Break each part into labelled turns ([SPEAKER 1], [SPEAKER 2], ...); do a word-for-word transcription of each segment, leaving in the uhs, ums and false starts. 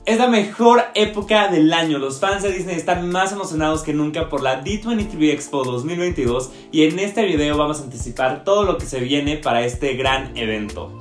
[SPEAKER 1] Es la mejor época del año, los fans de Disney están más emocionados que nunca por la D veintitrés Expo dos mil veintidós y en este video vamos a anticipar todo lo que se viene para este gran evento.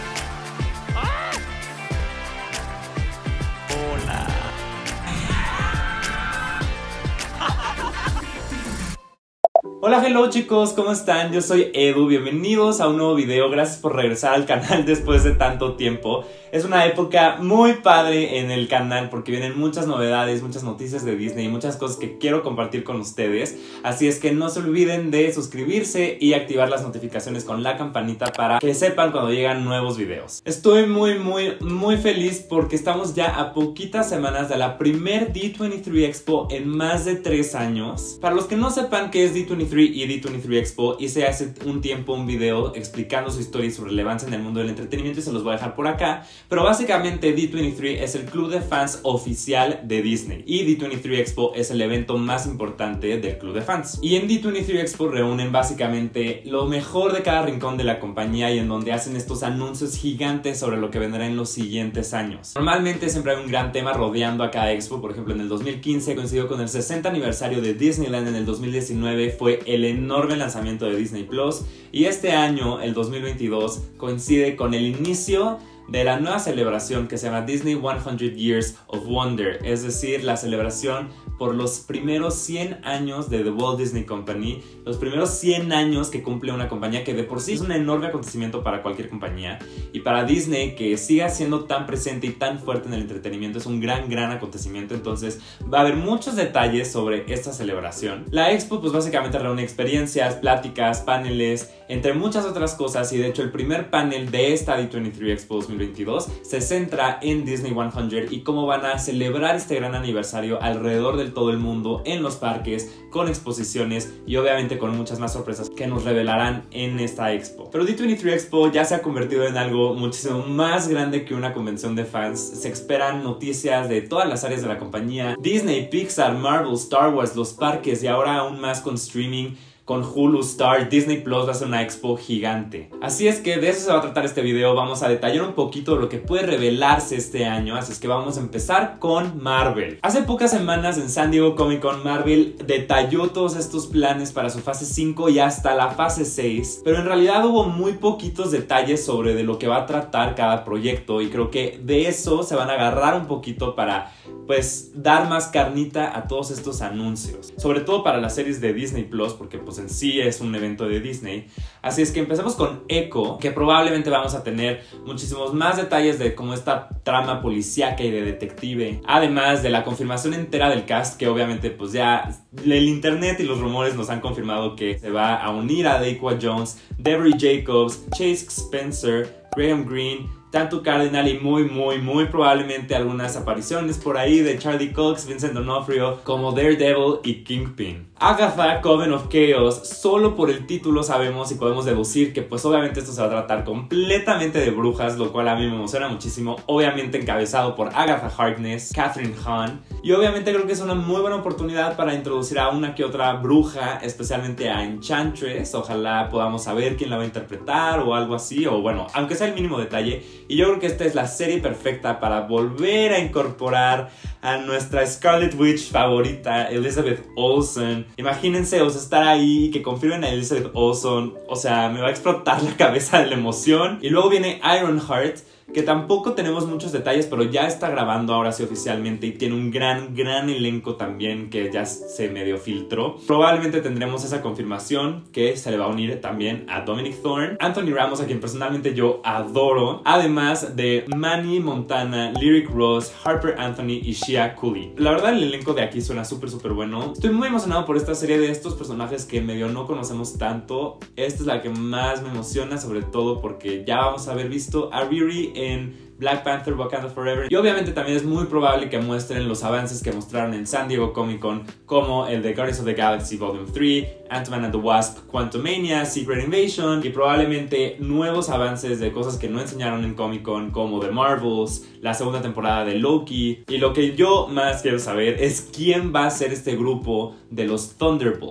[SPEAKER 1] Hola, hello chicos, ¿cómo están? Yo soy Edu, bienvenidos a un nuevo video, gracias por regresar al canal después de tanto tiempo. Es una época muy padre en el canal porque vienen muchas novedades, muchas noticias de Disney, muchas cosas que quiero compartir con ustedes. Así es que no se olviden de suscribirse y activar las notificaciones con la campanita para que sepan cuando llegan nuevos videos. Estoy muy muy muy feliz porque estamos ya a poquitas semanas de la primer D veintitrés Expo en más de tres años. Para los que no sepan qué es D veintitrés y D veintitrés Expo, hice hace un tiempo un video explicando su historia y su relevancia en el mundo del entretenimiento y se los voy a dejar por acá. Pero básicamente D veintitrés es el club de fans oficial de Disney y D veintitrés Expo es el evento más importante del club de fans. Y en D veintitrés Expo reúnen básicamente lo mejor de cada rincón de la compañía y en donde hacen estos anuncios gigantes sobre lo que vendrá en los siguientes años. Normalmente siempre hay un gran tema rodeando a cada expo. Por ejemplo, en el dos mil quince coincidió con el sesenta aniversario de Disneyland, en el dos mil diecinueve fue el enorme lanzamiento de Disney Plus y este año, el dos mil veintidós, coincide con el inicio de la nueva celebración que se llama Disney cien Years of Wonder, es decir, la celebración por los primeros cien años de The Walt Disney Company, los primeros cien años que cumple una compañía que de por sí es un enorme acontecimiento para cualquier compañía, y para Disney que siga siendo tan presente y tan fuerte en el entretenimiento es un gran gran acontecimiento. Entonces va a haber muchos detalles sobre esta celebración. La expo pues básicamente reúne experiencias, pláticas, paneles, entre muchas otras cosas, y de hecho el primer panel de esta D veintitrés Expo dos mil veintidós se centra en Disney cien y cómo van a celebrar este gran aniversario alrededor de todo el mundo, en los parques, con exposiciones y obviamente con muchas más sorpresas que nos revelarán en esta expo. Pero D veintitrés Expo ya se ha convertido en algo muchísimo más grande que una convención de fans. Se esperan noticias de todas las áreas de la compañía: Disney, Pixar, Marvel, Star Wars, los parques y ahora aún más con streaming. Con Hulu, Star, Disney Plus va a ser una expo gigante. Así es que de eso se va a tratar este video. Vamos a detallar un poquito lo que puede revelarse este año. Así es que vamos a empezar con Marvel. Hace pocas semanas en San Diego Comic Con, Marvel detalló todos estos planes para su fase cinco y hasta la fase seis. Pero en realidad hubo muy poquitos detalles sobre de lo que va a tratar cada proyecto. Y creo que de eso se van a agarrar un poquito para pues dar más carnita a todos estos anuncios. Sobre todo para las series de Disney Plus, porque pues en sí es un evento de Disney. Así es que empezamos con Echo, que probablemente vamos a tener muchísimos más detalles de cómo esta trama policíaca y de detective, además de la confirmación entera del cast, que obviamente pues ya el internet y los rumores nos han confirmado que se va a unir a Daquan Jones, Devery Jacobs, Chase Spencer, Graham Greene, Tantu Cardinal y muy muy muy probablemente algunas apariciones por ahí de Charlie Cox, Vincent D'Onofrio como Daredevil y Kingpin. Agatha, Coven of Chaos, solo por el título sabemos y podemos deducir que pues obviamente esto se va a tratar completamente de brujas, lo cual a mí me emociona muchísimo. Obviamente encabezado por Agatha Harkness, Catherine Hahn, y obviamente creo que es una muy buena oportunidad para introducir a una que otra bruja, especialmente a Enchantress. Ojalá podamos saber quién la va a interpretar o algo así, o bueno, aunque sea el mínimo detalle. Y yo creo que esta es la serie perfecta para volver a incorporar a nuestra Scarlet Witch favorita, Elizabeth Olsen. Imagínense, o sea, estar ahí y que confirmen a Elizabeth Olsen. O sea, me va a explotar la cabeza de la emoción. Y luego viene Ironheart, que tampoco tenemos muchos detalles, pero ya está grabando ahora sí oficialmente y tiene un gran, gran elenco también que ya se medio filtró. Probablemente tendremos esa confirmación que se le va a unir también a Dominic Thorne, Anthony Ramos, a quien personalmente yo adoro, además de Manny Montana, Lyric Ross, Harper Anthony y Shia Cooley. La verdad el elenco de aquí suena súper súper bueno. Estoy muy emocionado por esta serie de estos personajes que medio no conocemos tanto. Esta es la que más me emociona, sobre todo porque ya vamos a haber visto a Riri en Black Panther Wakanda Forever, y obviamente también es muy probable que muestren los avances que mostraron en San Diego Comic Con, como el de Guardians of the Galaxy Volume tres, Ant-Man and the Wasp, Quantumania, Secret Invasion, y probablemente nuevos avances de cosas que no enseñaron en Comic Con, como The Marvels, la segunda temporada de Loki. Y lo que yo más quiero saber es quién va a ser este grupo de los Thunderbolts.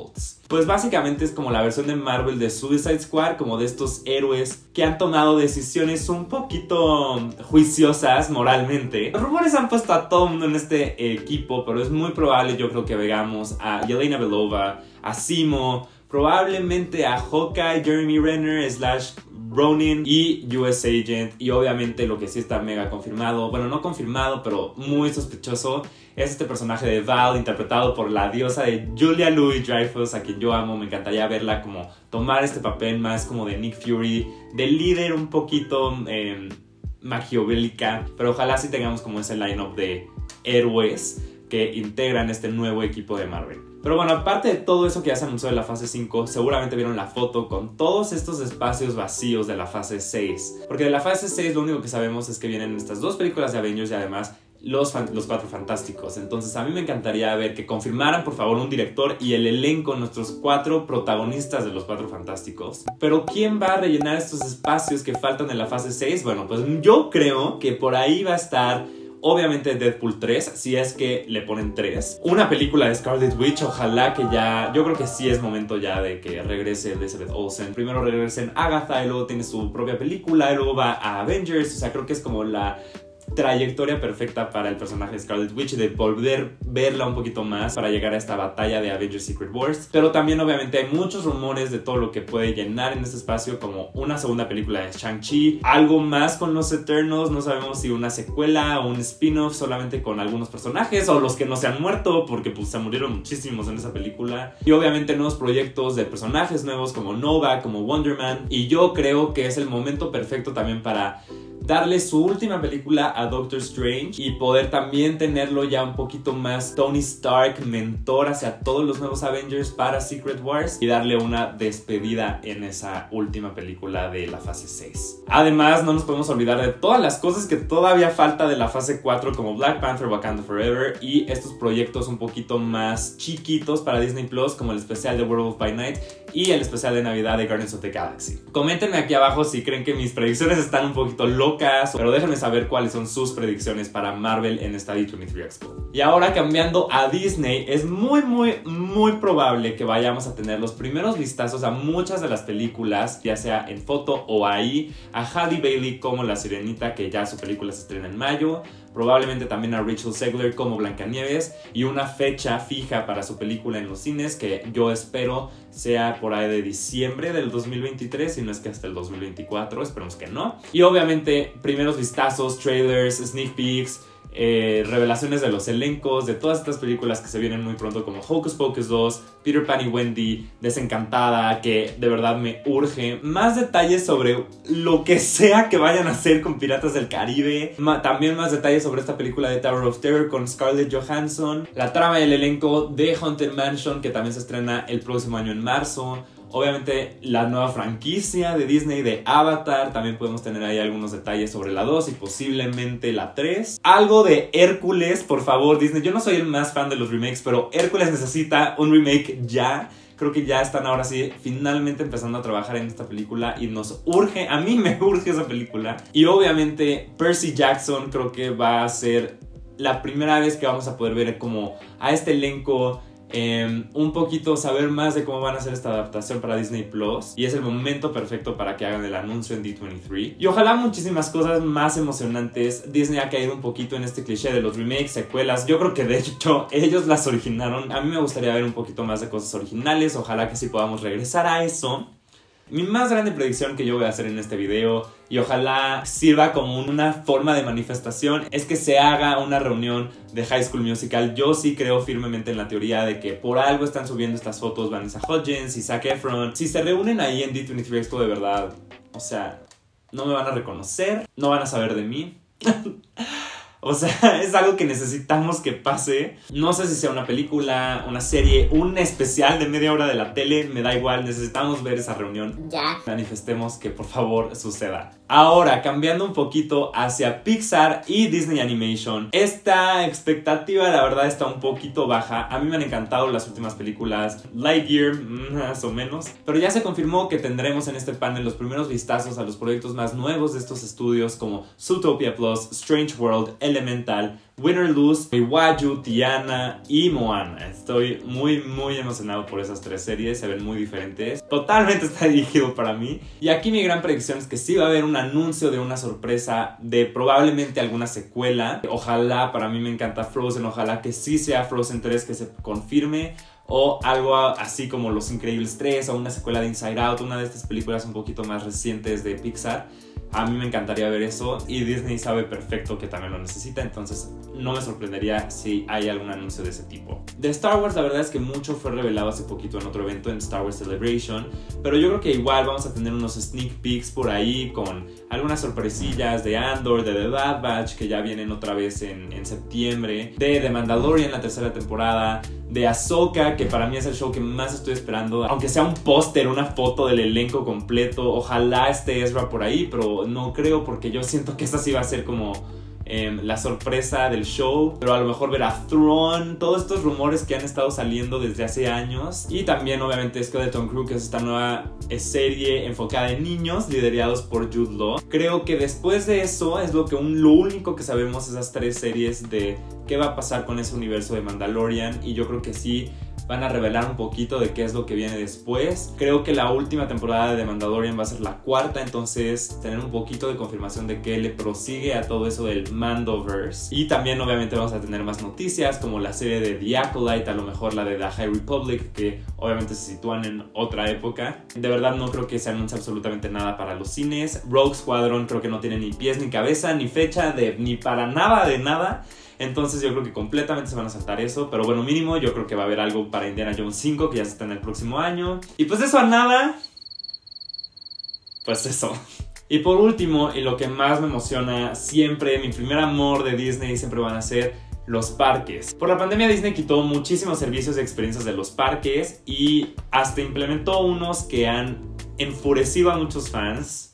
[SPEAKER 1] Pues básicamente es como la versión de Marvel de Suicide Squad, como de estos héroes que han tomado decisiones un poquito juiciosas moralmente. Los rumores han puesto a todo el mundo en este equipo, pero es muy probable, yo creo que veamos a Yelena Belova, a Zemo, probablemente a Hawkeye, Jeremy Renner, slash Ronin y U S Agent. Y obviamente lo que sí está mega confirmado, bueno, no confirmado, pero muy sospechoso, es este personaje de Val, interpretado por la diosa de Julia Louis-Dreyfus, a quien yo amo. Me encantaría verla como tomar este papel más como de Nick Fury, de líder un poquito eh, maquiavélica, pero ojalá sí tengamos como ese line-up de héroes que integran este nuevo equipo de Marvel. Pero bueno, aparte de todo eso que ya se anunció de la fase cinco, seguramente vieron la foto con todos estos espacios vacíos de la fase seis. Porque de la fase seis lo único que sabemos es que vienen estas dos películas de Avengers y además los, los Cuatro Fantásticos. Entonces a mí me encantaría ver que confirmaran por favor un director y el elenco, nuestros cuatro protagonistas de los Cuatro Fantásticos. Pero ¿quién va a rellenar estos espacios que faltan en la fase seis? Bueno, pues yo creo que por ahí va a estar obviamente Deadpool tres, si es que le ponen tres. Una película de Scarlet Witch, ojalá que ya, yo creo que sí es momento ya de que regrese Elizabeth Olsen. Primero regresen Agatha y luego tiene su propia película y luego va a Avengers. O sea, creo que es como la trayectoria perfecta para el personaje de Scarlet Witch, de poder verla un poquito más para llegar a esta batalla de Avengers Secret Wars. Pero también obviamente hay muchos rumores de todo lo que puede llenar en este espacio, como una segunda película de Shang-Chi, algo más con los Eternals, no sabemos si una secuela o un spin-off solamente con algunos personajes o los que no se han muerto, porque pues se murieron muchísimos en esa película. Y obviamente nuevos proyectos de personajes nuevos como Nova, como Wonder Man. Y yo creo que es el momento perfecto también para darle su última película a Doctor Strange y poder también tenerlo ya un poquito más Tony Stark, mentor hacia todos los nuevos Avengers para Secret Wars, y darle una despedida en esa última película de la fase seis. Además, no nos podemos olvidar de todas las cosas que todavía falta de la fase cuatro, como Black Panther, Wakanda Forever, y estos proyectos un poquito más chiquitos para Disney Plus, como el especial de Werewolf by Night y el especial de Navidad de Guardians of the Galaxy. Coméntenme aquí abajo si creen que mis predicciones están un poquito locas, pero déjenme saber cuáles son sus predicciones para Marvel en esta D veintitrés Expo. Y ahora, cambiando a Disney, es muy muy muy probable que vayamos a tener los primeros vistazos a muchas de las películas, ya sea en foto o ahí, a Halle Bailey como La Sirenita, que ya su película se estrena en mayo, probablemente también a Rachel Zegler como Blancanieves, y una fecha fija para su película en los cines que yo espero sea por ahí de diciembre del dos mil veintitrés, si no es que hasta el dos mil veinticuatro, esperemos que no. Y obviamente primeros vistazos, trailers, sneak peeks, Eh, revelaciones de los elencos de todas estas películas que se vienen muy pronto, como Hocus Pocus dos, Peter Pan y Wendy, Desencantada, que de verdad me urge. Más detalles sobre lo que sea que vayan a hacer con Piratas del Caribe. Ma- también más detalles sobre esta película de Tower of Terror con Scarlett Johansson. La trama y el elenco de Haunted Mansion, que también se estrena el próximo año en marzo. Obviamente la nueva franquicia de Disney de Avatar, también podemos tener ahí algunos detalles sobre la dos y posiblemente la tres. Algo de Hércules, por favor Disney, yo no soy el más fan de los remakes, pero Hércules necesita un remake ya. Creo que ya están ahora sí finalmente empezando a trabajar en esta película y nos urge, a mí me urge esa película. Y obviamente Percy Jackson creo que va a ser la primera vez que vamos a poder ver como a este elenco, Eh, un poquito saber más de cómo van a hacer esta adaptación para Disney Plus, y es el momento perfecto para que hagan el anuncio en D veintitrés. Y ojalá muchísimas cosas más emocionantes. Disney ha caído un poquito en este cliché de los remakes, secuelas. Yo creo que de hecho ellos las originaron. A mí me gustaría ver un poquito más de cosas originales. Ojalá que sí podamos regresar a eso. Mi más grande predicción que yo voy a hacer en este video, y ojalá sirva como una forma de manifestación, es que se haga una reunión de High School Musical. Yo sí creo firmemente en la teoría de que por algo están subiendo estas fotos Vanessa Hudgens y Zac Efron. Si se reúnen ahí en D veintitrés Expo, de verdad, o sea, no me van a reconocer, no van a saber de mí. O sea, es algo que necesitamos que pase. No sé si sea una película, una serie, un especial de media hora de la tele, me da igual, necesitamos ver esa reunión. Ya. Manifestemos que por favor suceda. Ahora, cambiando un poquito hacia Pixar y Disney Animation. Esta expectativa, la verdad, está un poquito baja. A mí me han encantado las últimas películas, Lightyear, más o menos. Pero ya se confirmó que tendremos en este panel los primeros vistazos a los proyectos más nuevos de estos estudios, como Zootopia Plus, Strange World, Elemental, Win or Lose, Iwaju, Tiana y Moana. Estoy muy muy emocionado por esas tres series, se ven muy diferentes. Totalmente está dirigido para mí. Y aquí mi gran predicción es que sí va a haber un anuncio de una sorpresa de probablemente alguna secuela. Ojalá, para mí me encanta Frozen, ojalá que sí sea Frozen tres, que se confirme. O algo así como Los Increíbles tres o una secuela de Inside Out, una de estas películas un poquito más recientes de Pixar. A mí me encantaría ver eso y Disney sabe perfecto que también lo necesita, entonces no me sorprendería si hay algún anuncio de ese tipo. De Star Wars la verdad es que mucho fue revelado hace poquito en otro evento, en Star Wars Celebration, pero yo creo que igual vamos a tener unos sneak peeks por ahí con algunas sorpresillas de Andor, de The Bad Batch que ya vienen otra vez en, en septiembre, de The Mandalorian la tercera temporada, de Ahsoka, que para mí es el show que más estoy esperando, aunque sea un póster, una foto del elenco completo. Ojalá esté Ezra por ahí, pero no creo porque yo siento que esta sí va a ser como eh, la sorpresa del show. Pero a lo mejor ver a Thrawn, todos estos rumores que han estado saliendo desde hace años. Y también obviamente Skeleton Crew, que es esta nueva serie enfocada en niños, liderados por Jude Law. Creo que después de eso es lo, que un, lo único que sabemos, esas tres series de qué va a pasar con ese universo de Mandalorian. Y yo creo que sí van a revelar un poquito de qué es lo que viene después. Creo que la última temporada de The Mandalorian va a ser la cuarta, entonces tener un poquito de confirmación de que le prosigue a todo eso del Mandoverse. Y también obviamente vamos a tener más noticias como la serie de The Acolyte, a lo mejor la de The High Republic, que obviamente se sitúan en otra época. De verdad no creo que se anuncie absolutamente nada para los cines. Rogue Squadron creo que no tiene ni pies ni cabeza, ni fecha de ni para nada de nada. Entonces yo creo que completamente se van a saltar eso. Pero bueno, mínimo yo creo que va a haber algo para Indiana Jones cinco, que ya está en el próximo año. Y pues de eso a nada, pues eso. Y por último, y lo que más me emociona siempre, mi primer amor de Disney siempre van a ser los parques. Por la pandemia Disney quitó muchísimos servicios y experiencias de los parques y hasta implementó unos que han enfurecido a muchos fans,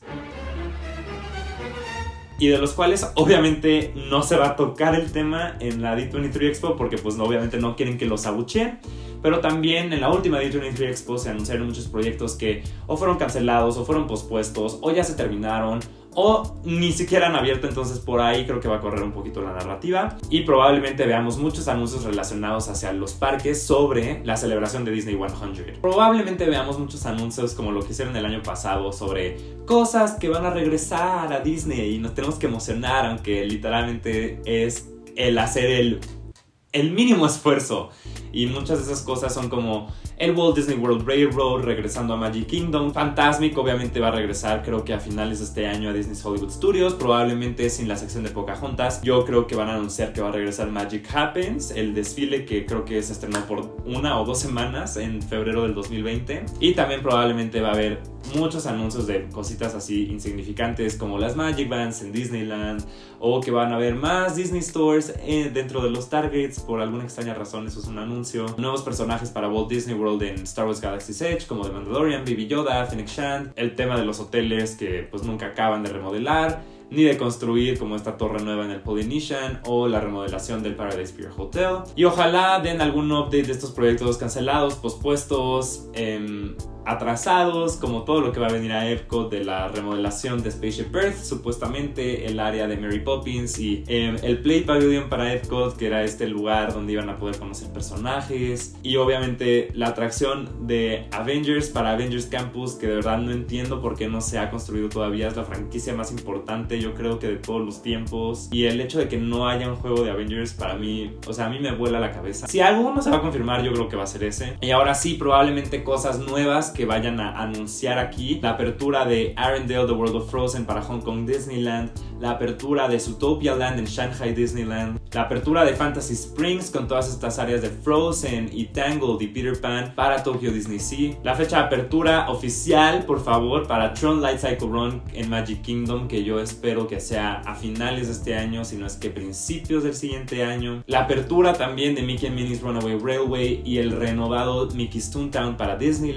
[SPEAKER 1] y de los cuales obviamente no se va a tocar el tema en la D veintitrés Expo porque pues no, obviamente no quieren que los abucheen. Pero también en la última D veintitrés Expo se anunciaron muchos proyectos que o fueron cancelados o fueron pospuestos o ya se terminaron o ni siquiera han abierto, entonces por ahí creo que va a correr un poquito la narrativa y probablemente veamos muchos anuncios relacionados hacia los parques sobre la celebración de Disney cien. Probablemente veamos muchos anuncios como lo que hicieron el año pasado sobre cosas que van a regresar a Disney y nos tenemos que emocionar, aunque literalmente es el hacer el, el mínimo esfuerzo. Y muchas de esas cosas son como el Walt Disney World Railroad regresando a Magic Kingdom. Fantasmic obviamente va a regresar creo que a finales de este año a Disney's Hollywood Studios, probablemente sin la sección de Pocahontas. Yo creo que van a anunciar que va a regresar Magic Happens, el desfile que creo que se estrenó por una o dos semanas en febrero del dos mil veinte. Y también probablemente va a haber muchos anuncios de cositas así insignificantes como las Magic Bands en Disneyland, o que van a haber más Disney Stores dentro de los Targets. Por alguna extraña razón eso es un anuncio. Nuevos personajes para Walt Disney World en Star Wars Galaxy's Edge como The Mandalorian, Baby Yoda, Fennec Shand. El tema de los hoteles que pues nunca acaban de remodelar ni de construir, como esta torre nueva en el Polynesian o la remodelación del Paradise Pier Hotel. Y ojalá den algún update de estos proyectos cancelados, pospuestos, eh, atrasados, como todo lo que va a venir a Epcot de la remodelación de Spaceship Earth, supuestamente el área de Mary Poppins y eh, el Play Pavilion para Epcot, que era este lugar donde iban a poder conocer personajes, y obviamente la atracción de Avengers para Avengers Campus, que de verdad no entiendo por qué no se ha construido todavía. Es la franquicia más importante yo creo que de todos los tiempos, y el hecho de que no haya un juego de Avengers para mí, o sea, a mí me vuela la cabeza. Si algo no se va a confirmar, yo creo que va a ser ese. Y ahora sí, probablemente cosas nuevas que vayan a anunciar aquí: la apertura de Arendelle The World of Frozen para Hong Kong Disneyland, la apertura de Zootopia Land en Shanghai Disneyland, la apertura de Fantasy Springs con todas estas áreas de Frozen y Tangled y Peter Pan para Tokyo Disney Sea, la fecha de apertura oficial, por favor, para Tron Light Cycle Run en Magic Kingdom, que yo espero que sea a finales de este año, si no es que principios del siguiente año, la apertura también de Mickey and Minnie's Runaway Railway y el renovado Mickey's Toontown para Disneyland, y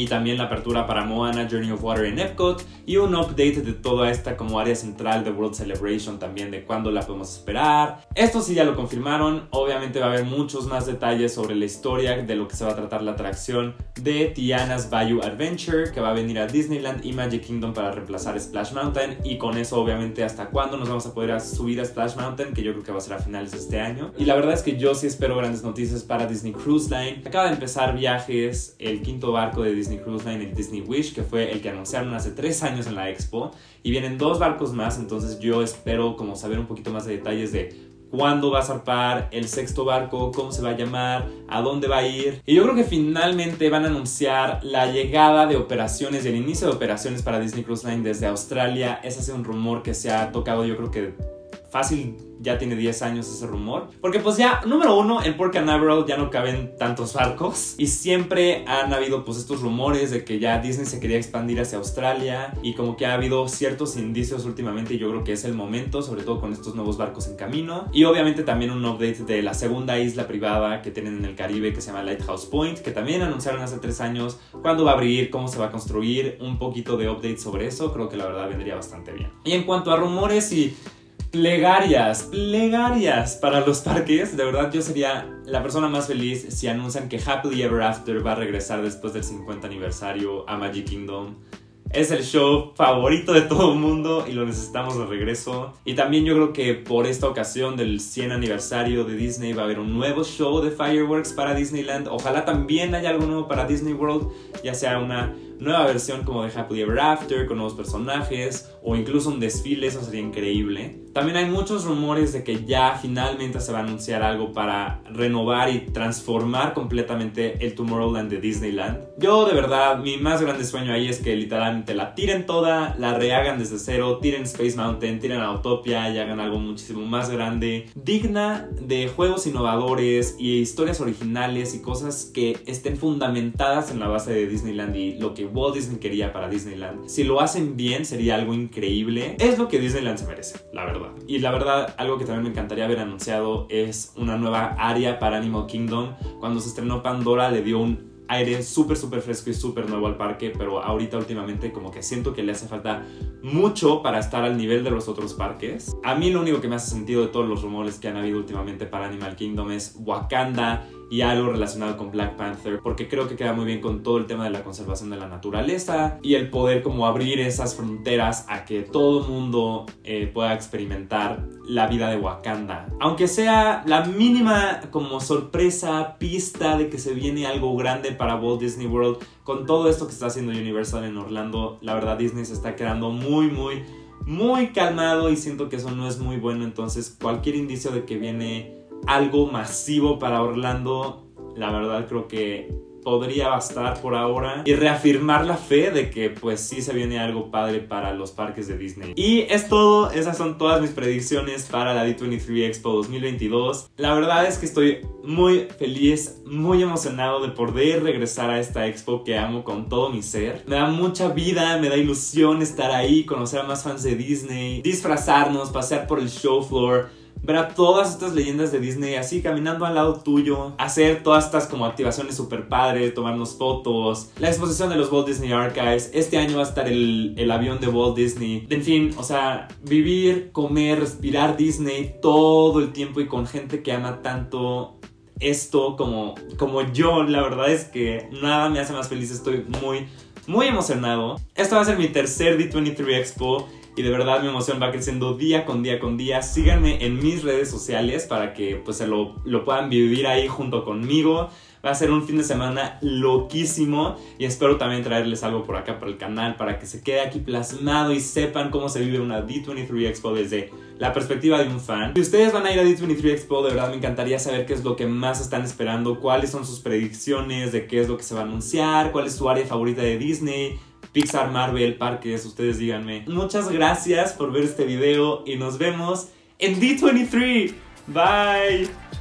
[SPEAKER 1] también la apertura para Moana Journey of Water en Epcot y un update de toda esta como área central de World Celebration también, de cuándo la podemos esperar. Esto sí ya lo confirmaron. Obviamente va a haber muchos más detalles sobre la historia de lo que se va a tratar la atracción de Tiana's Bayou Adventure, que va a venir a Disneyland y Magic Kingdom para reemplazar Splash Mountain, y con eso obviamente hasta cuándo nos vamos a poder subir a Splash Mountain, que yo creo que va a ser a finales de este año. Y la verdad es que yo sí espero grandes noticias para Disney Cruise Line. Acaba de empezar viajes el quinto barco de Disney Cruise Line, el Disney Wish, que fue el que anunciaron hace tres años en la Expo, y vienen dos barcos más. Entonces yo espero como saber un poquito más de detalles de cuándo va a zarpar el sexto barco, cómo se va a llamar, a dónde va a ir. Y yo creo que finalmente van a anunciar la llegada de operaciones y el inicio de operaciones para Disney Cruise Line desde Australia. Ese ha sido un rumor que se ha tocado, yo creo que fácil ya tiene diez años ese rumor. Porque pues ya, número uno, en Port Canaveral ya no caben tantos barcos. Y siempre han habido pues estos rumores de que ya Disney se quería expandir hacia Australia. Y como que ha habido ciertos indicios últimamente, y yo creo que es el momento, sobre todo con estos nuevos barcos en camino. Y obviamente también un update de la segunda isla privada que tienen en el Caribe, que se llama Lighthouse Point, que también anunciaron hace tres años cuándo va a abrir, cómo se va a construir. Un poquito de update sobre eso, creo que la verdad vendría bastante bien. Y en cuanto a rumores y plegarias, plegarias para los parques, de verdad yo sería la persona más feliz si anuncian que Happily Ever After va a regresar después del cincuenta aniversario a Magic Kingdom. Es el show favorito de todo el mundo y lo necesitamos de regreso. Y también yo creo que por esta ocasión del cien aniversario de Disney va a haber un nuevo show de fireworks para Disneyland. Ojalá también haya algo nuevo para Disney World, ya sea una nueva versión como de Happily Ever After con nuevos personajes o incluso un desfile. Eso sería increíble. También hay muchos rumores de que ya finalmente se va a anunciar algo para renovar y transformar completamente el Tomorrowland de Disneyland. Yo de verdad, mi más grande sueño ahí es que literalmente la tiren toda, la rehagan desde cero, tiren Space Mountain, tiren Autopia y hagan algo muchísimo más grande, digna de juegos innovadores y historias originales y cosas que estén fundamentadas en la base de Disneyland y lo que Walt Disney quería para Disneyland. Si lo hacen bien sería algo increíble. Es lo que Disneyland se merece, la verdad. Y la verdad, algo que también me encantaría haber anunciado es una nueva área para Animal Kingdom. Cuando se estrenó Pandora le dio un aire súper súper fresco y súper nuevo al parque, pero ahorita últimamente como que siento que le hace falta mucho para estar al nivel de los otros parques. A mí lo único que me hace sentido de todos los rumores que han habido últimamente para Animal Kingdom es Wakanda y algo relacionado con Black Panther, porque creo que queda muy bien con todo el tema de la conservación de la naturaleza y el poder como abrir esas fronteras a que todo el mundo eh, pueda experimentar la vida de Wakanda. Aunque sea la mínima como sorpresa, pista de que se viene algo grande para Walt Disney World, con todo esto que está haciendo Universal en Orlando, la verdad Disney se está quedando muy muy muy calmado y siento que eso no es muy bueno. Entonces cualquier indicio de que viene algo masivo para Orlando, la verdad creo que podría bastar por ahora y reafirmar la fe de que pues sí se viene algo padre para los parques de Disney. Y es todo, esas son todas mis predicciones para la D veintitrés Expo dos mil veintidós. La verdad es que estoy muy feliz, muy emocionado de poder regresar a esta expo que amo con todo mi ser. Me da mucha vida, me da ilusión estar ahí, conocer a más fans de Disney, disfrazarnos, pasear por el show floor, ver a todas estas leyendas de Disney así caminando al lado tuyo, hacer todas estas como activaciones super padres, tomarnos fotos, la exposición de los Walt Disney Archives. Este año va a estar el, el avión de Walt Disney. En fin, o sea, vivir, comer, respirar Disney todo el tiempo y con gente que ama tanto esto como, como yo. La verdad es que nada me hace más feliz. Estoy muy, muy emocionado. Esto va a ser mi tercer D veintitrés Expo y de verdad mi emoción va creciendo día con día con día. Síganme en mis redes sociales para que pues se lo, lo puedan vivir ahí junto conmigo. Va a ser un fin de semana loquísimo y espero también traerles algo por acá para el canal para que se quede aquí plasmado y sepan cómo se vive una D veintitrés Expo desde la perspectiva de un fan. Si ustedes van a ir a D veintitrés Expo, de verdad me encantaría saber qué es lo que más están esperando, cuáles son sus predicciones de qué es lo que se va a anunciar, cuál es su área favorita de Disney, Pixar, Marvel, parques, ustedes díganme. Muchas gracias por ver este video y nos vemos en D veintitrés. Bye.